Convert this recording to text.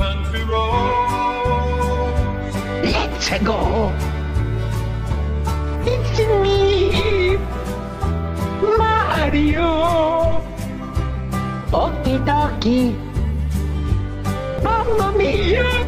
country roads. Let's go! It's me, Mario! Okie dokie! Mamma mia!